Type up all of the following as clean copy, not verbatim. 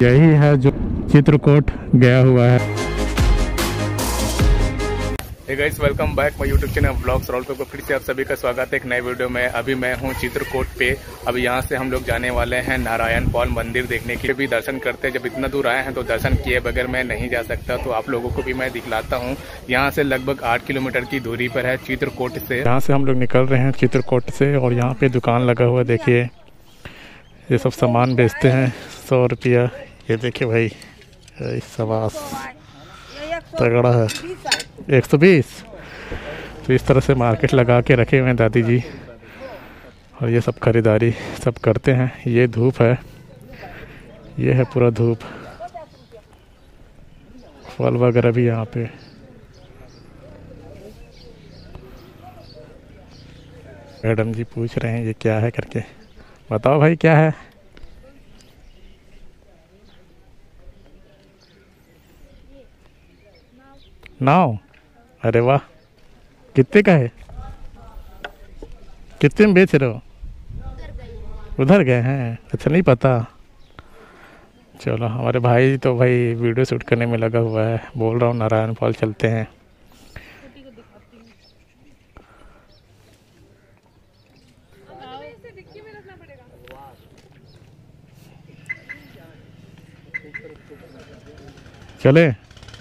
यही है जो चित्रकूट गया हुआ है। Hey guys, welcome back my YouTube channel blogs Rahul पे। फिर से आप सभी का स्वागत है एक नए वीडियो में। अभी मैं हूं चित्रकूट पे। अब यहां से हम लोग जाने वाले हैं नारायण पॉल मंदिर देखने के लिए। भी दर्शन करते हैं, जब इतना दूर आए हैं तो दर्शन किए बगैर मैं नहीं जा सकता, तो आप लोगों को भी मैं दिखलाता हूं। यहां से लगभग 8 किलोमीटर की दूरी पर है चित्रकूट से। यहाँ से हम लोग निकल रहे हैं चित्रकूट से, और यहाँ पे दुकान लगा हुआ देखिए, ये सब सामान बेचते हैं। 100 रुपया, ये देखिए भाई, सवास तगड़ा है, 120। तो इस तरह से मार्केट लगा के रखे हुए हैं दादी जी, और ये सब खरीदारी सब करते हैं। ये धूप है, ये है पूरा धूप। फल वगैरह भी यहाँ पे। मैडम जी पूछ रहे हैं ये क्या है करके। बताओ भाई क्या है। नाव? अरे वाह, कितने का है? कितने में बेच रहे हो? उधर गए हैं? अच्छा, नहीं पता। चलो, हमारे भाई तो भाई वीडियो शूट करने में लगा हुआ है। बोल रहा हूँ नारायण फॉल चलते हैं। चले?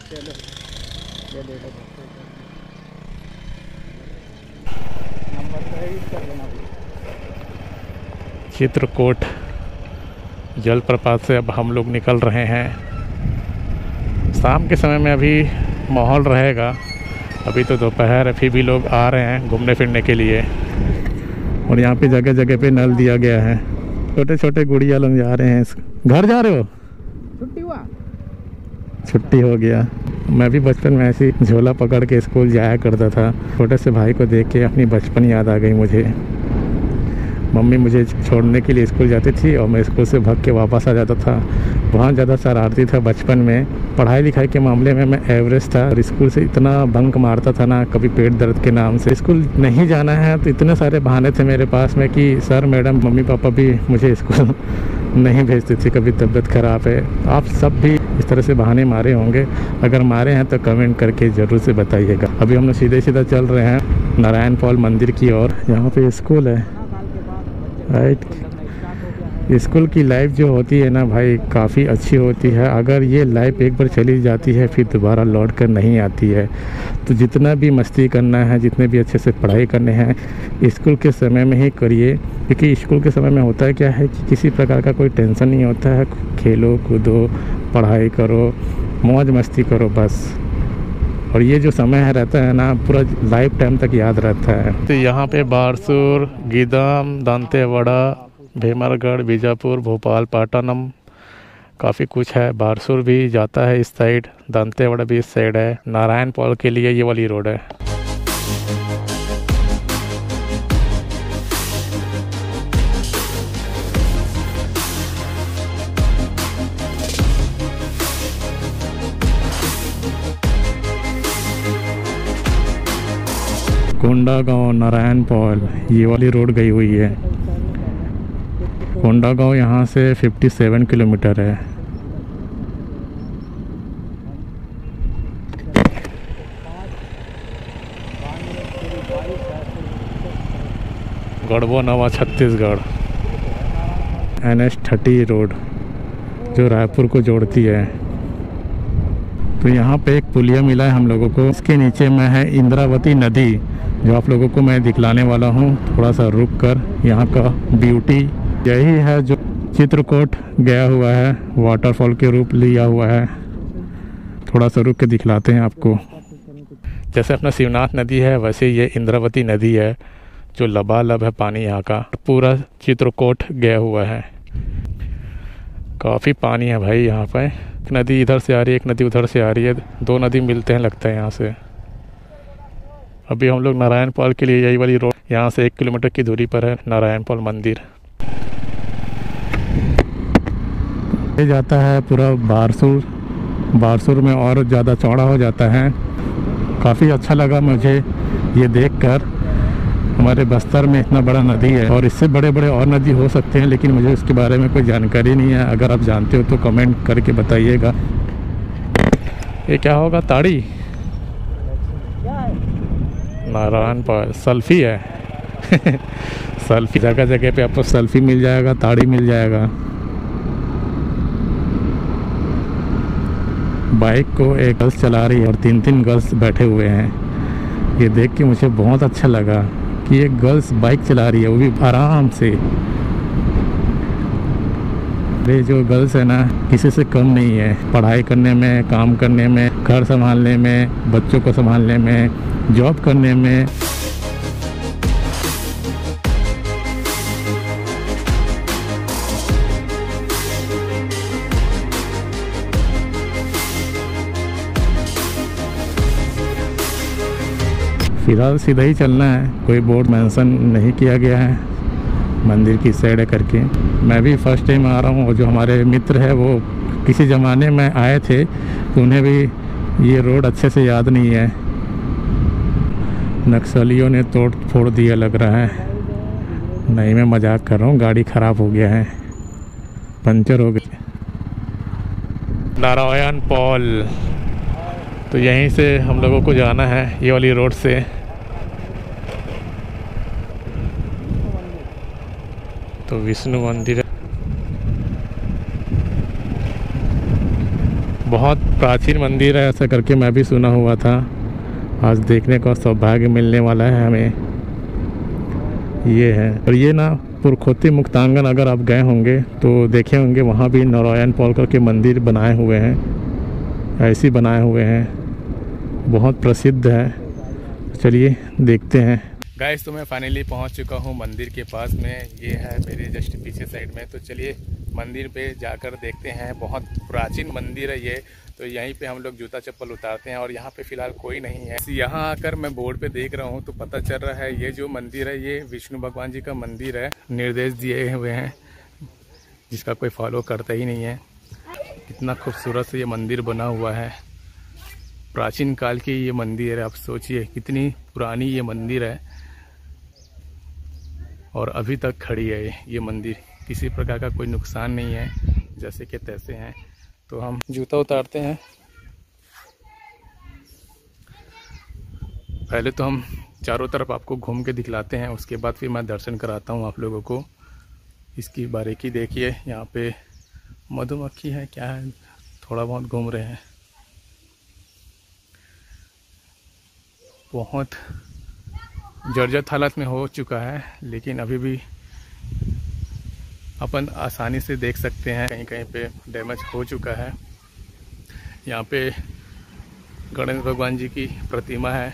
चित्रकूट जलप्रपात से अब हम लोग निकल रहे हैं। शाम के समय में अभी माहौल रहेगा, अभी तो दोपहर है, फिर भी लोग आ रहे हैं घूमने फिरने के लिए। और यहाँ पे जगह जगह पे नल दिया गया है। छोटे छोटे गुड़िया लोग जा रहे हैं। घर जा रहे हो? छुट्टी हुआ? छुट्टी हो गया। मैं भी बचपन में ऐसी झोला पकड़ के स्कूल जाया करता था। छोटे से भाई को देख के अपनी बचपन याद आ गई मुझे। मम्मी मुझे छोड़ने के लिए स्कूल जाती थी और मैं स्कूल से भाग के वापस आ जाता था। बहुत ज़्यादा शरारती था बचपन में। पढ़ाई लिखाई के मामले में मैं एवरेज था, और स्कूल से इतना बंक मारता था ना, कभी पेट दर्द के नाम से। स्कूल नहीं जाना है तो इतने सारे बहाने थे मेरे पास में कि सर मैडम मम्मी पापा भी मुझे स्कूल नहीं भेजती थी। कभी तबीयत ख़राब है। आप सब भी इस तरह से बहाने मारे होंगे। अगर मारे हैं तो कमेंट करके ज़रूर से बताइएगा। अभी हम लोग सीधे सीधा चल रहे हैं नारायण पॉल मंदिर की ओर। यहाँ पे स्कूल है, राइट। स्कूल की लाइफ जो होती है ना भाई, काफ़ी अच्छी होती है। अगर ये लाइफ एक बार चली जाती है फिर दोबारा लौट कर नहीं आती है। तो जितना भी मस्ती करना है, जितने भी अच्छे से पढ़ाई करने हैं, स्कूल के समय में ही करिए। क्योंकि स्कूल के समय में होता है क्या है कि किसी प्रकार का कोई टेंशन नहीं होता है। खेलो कूदो, पढ़ाई करो, मौज मस्ती करो बस। और ये जो समय है रहता है ना, पूरा लाइफ टाइम तक याद रहता है। तो यहाँ पे बारसूर, गीदम, दांतेवाड़ा, भीमरगढ़, बीजापुर, भोपाल, पाटनम, काफ़ी कुछ है। बारसूर भी जाता है इस साइड, दांतेवाड़ा भी इस साइड है। नारायण पॉल के लिए ये वाली रोड है। कोंडागांव, नारायण पॉल, ये वाली रोड गई हुई है। कोंडागांव यहाँ से 57 किलोमीटर है। गढ़बो नवा, छत्तीसगढ़। NH30 रोड जो रायपुर को जोड़ती है। तो यहाँ पे एक पुलिया मिला है हम लोगों को। इसके नीचे में है इंद्रावती नदी, जो आप लोगों को मैं दिखलाने वाला हूँ। थोड़ा सा रुक कर, यहाँ का ब्यूटी यही है जो चित्रकूट गया हुआ है, वाटरफॉल के रूप लिया हुआ है। थोड़ा सा रुक के दिखलाते हैं आपको। जैसे अपना शिवनाथ नदी है, वैसे ये इंद्रावती नदी है जो लबालब है पानी यहाँ का। पूरा चित्रकूट गया हुआ है। काफ़ी पानी है भाई यहाँ पे। एक नदी इधर से आ रही है, एक नदी उधर से आ रही है। दो नदी मिलते हैं लगता है यहाँ से। अभी हम लोग नारायण पॉल के लिए यही वाली रोड, यहाँ से 1 किलोमीटर की दूरी पर है नारायण पॉल मंदिर। ये जाता है पूरा बारसूर। बारसूर में और ज़्यादा चौड़ा हो जाता है। काफ़ी अच्छा लगा मुझे ये देखकर। हमारे बस्तर में इतना बड़ा नदी है और इससे बड़े बड़े और नदी हो सकते हैं, लेकिन मुझे उसके बारे में कोई जानकारी नहीं है। अगर आप जानते हो तो कमेंट करके बताइएगा। ये क्या होगा? ताड़ी? नारायण पर सेल्फी है। सेल्फी जगह जगह पे आपको सेल्फी मिल जाएगा, ताड़ी मिल जाएगा। बाइक को एक गर्ल्स चला रही है और 3-3 गर्ल्स बैठे हुए हैं। ये देख के मुझे बहुत अच्छा लगा कि एक गर्ल्स बाइक चला रही है, वो भी आराम से। ये जो गर्ल्स है ना, किसी से कम नहीं है पढ़ाई करने में, काम करने में, घर संभालने में, बच्चों को संभालने में, जॉब करने में। फिलहाल सीधा ही चलना है, कोई बोर्ड मेंशन नहीं किया गया है मंदिर की साइड करके। मैं भी फर्स्ट टाइम आ रहा हूँ और जो हमारे मित्र है वो किसी ज़माने में आए थे तो उन्हें भी ये रोड अच्छे से याद नहीं है। नक्सलियों ने तोड़ फोड़ दिया लग रहा है। नहीं, मैं मजाक कर रहा हूँ, गाड़ी ख़राब हो गया है, पंचर हो गई। नारायण पॉल, तो यहीं से हम लोगों को जाना है, ये वाली रोड से। तो विष्णु मंदिर बहुत प्राचीन मंदिर है ऐसा करके मैं भी सुना हुआ था। आज देखने का सौभाग्य मिलने वाला है हमें। ये है, और ये ना पुरखोती मुक्तांगन अगर आप गए होंगे तो देखे होंगे, वहाँ भी नारायण पॉल करके मंदिर बनाए हुए हैं, ऐसे बनाए हुए हैं, बहुत प्रसिद्ध है। चलिए देखते हैं। गाइस, तो मैं फाइनली पहुंच चुका हूं मंदिर के पास में। ये है मेरे जस्ट पीछे साइड में। तो चलिए मंदिर पे जाकर देखते हैं। बहुत प्राचीन मंदिर है ये। तो यहीं पे हम लोग जूता चप्पल उतारते हैं और यहाँ पे फिलहाल कोई नहीं है। यहाँ आकर मैं बोर्ड पे देख रहा हूँ तो पता चल रहा है ये जो मंदिर है ये विष्णु भगवान जी का मंदिर है। निर्देश दिए हुए हैं जिसका कोई फॉलो करता ही नहीं है। कितना खूबसूरत से ये मंदिर बना हुआ है। प्राचीन काल की ये मंदिर है। आप सोचिए कितनी पुरानी ये मंदिर है और अभी तक खड़ी है ये मंदिर। किसी प्रकार का कोई नुकसान नहीं है, जैसे कि तैसे हैं। तो हम जूता उतारते हैं। पहले तो हम चारों तरफ आपको घूम के दिखलाते हैं, उसके बाद फिर मैं दर्शन कराता हूँ आप लोगों को। इसकी बारीकी देखिए। यहाँ पे मधुमक्खी है क्या है, थोड़ा बहुत घूम रहे हैं। बहुत जर्जर हालत में हो चुका है, लेकिन अभी भी अपन आसानी से देख सकते हैं कहीं कहीं पे डैमेज हो चुका है। यहाँ पे गणेश भगवान जी की प्रतिमा है।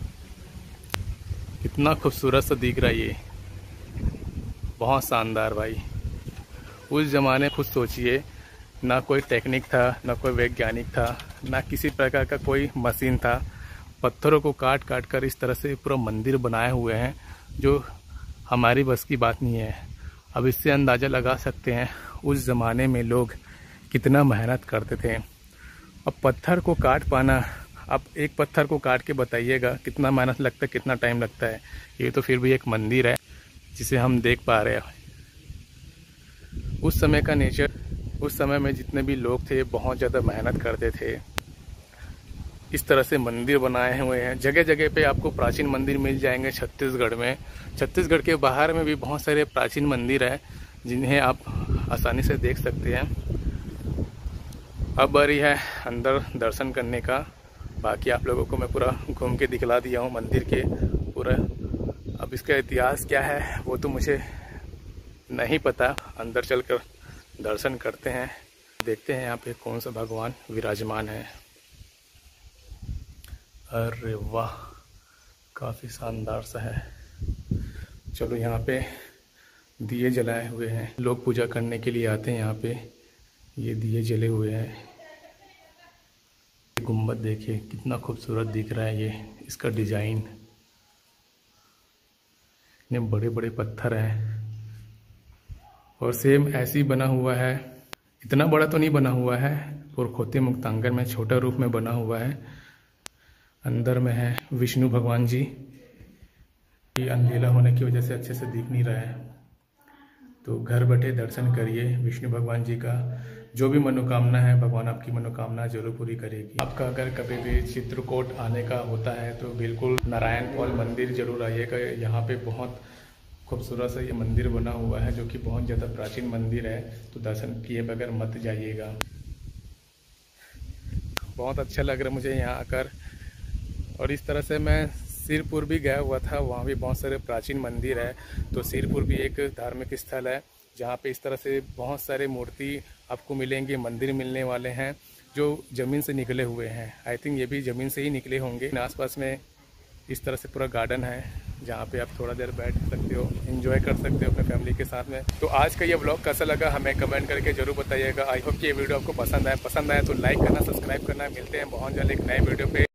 कितना खूबसूरत सा दिख रहा है ये, बहुत शानदार भाई। उस ज़माने खुद सोचिए, ना कोई टेक्निक था, ना कोई वैज्ञानिक था, ना किसी प्रकार का कोई मशीन था। पत्थरों को काट काट कर इस तरह से पूरा मंदिर बनाए हुए हैं, जो हमारी बस की बात नहीं है। अब इससे अंदाज़ा लगा सकते हैं उस ज़माने में लोग कितना मेहनत करते थे। अब पत्थर को काट पाना, आप एक पत्थर को काट के बताइएगा कितना मेहनत लगता है, कितना टाइम लगता है। ये तो फिर भी एक मंदिर है जिसे हम देख पा रहे हैं। उस समय का नेचर, उस समय में जितने भी लोग थे बहुत ज़्यादा मेहनत करते थे। इस तरह से मंदिर बनाए हुए हैं। जगह जगह पे आपको प्राचीन मंदिर मिल जाएंगे छत्तीसगढ़ में। छत्तीसगढ़ के बाहर में भी बहुत सारे प्राचीन मंदिर हैं जिन्हें आप आसानी से देख सकते हैं। अब बारी है अंदर दर्शन करने का। बाकी आप लोगों को मैं पूरा घूम के दिखला दिया हूँ मंदिर के पूरा। अब इसका इतिहास क्या है वो तो मुझे नहीं पता। अंदर चलकर दर्शन करते हैं, देखते हैं यहाँ पे कौन सा भगवान विराजमान है। अरे वाह, काफ़ी शानदार सा है। चलो, यहाँ पे दिए जलाए हुए हैं, लोग पूजा करने के लिए आते हैं यहाँ पे। ये दिए जले हुए हैं। गुम्बद देखिए कितना खूबसूरत दिख रहा है ये, इसका डिजाइन। इतने बड़े बड़े पत्थर हैं और सेम ऐसे ही बना हुआ है। इतना बड़ा तो नहीं बना हुआ है, पुरखोती मुक्तांगन में छोटा रूप में बना हुआ है। अंदर में है विष्णु भगवान जी, ये अंधेरा होने की वजह से अच्छे से दिख नहीं रहा है, तो घर बैठे दर्शन करिए विष्णु भगवान जी का। जो भी मनोकामना है भगवान आपकी मनोकामना जरूर पूरी करेगी। आपका अगर कभी भी चित्रकूट आने का होता है तो बिल्कुल नारायण पॉल मंदिर जरूर आइएगा। यहाँ पे बहुत खूबसूरत सा ये मंदिर बना हुआ है जो कि बहुत ज़्यादा प्राचीन मंदिर है, तो दर्शन किए बगैर मत जाइएगा। बहुत अच्छा लग रहा है मुझे यहाँ आकर। और इस तरह से मैं सिरपुर भी गया हुआ था, वहाँ भी बहुत सारे प्राचीन मंदिर है। तो सिरपुर भी एक धार्मिक स्थल है जहाँ पे इस तरह से बहुत सारे मूर्ति आपको मिलेंगे, मंदिर मिलने वाले हैं जो ज़मीन से निकले हुए हैं। आई थिंक ये भी ज़मीन से ही निकले होंगे। आसपास में इस तरह से पूरा गार्डन है जहाँ पे आप थोड़ा देर बैठ सकते हो, एंजॉय कर सकते हो अपने फैमिली के साथ में। तो आज का ये ब्लॉग कैसा लगा हमें कमेंट करके जरूर बताइएगा। आई होप कि ये वीडियो आपको पसंद आए तो लाइक करना, सब्सक्राइब करना। मिलते हैं बहुत जल्द एक नए वीडियो पे।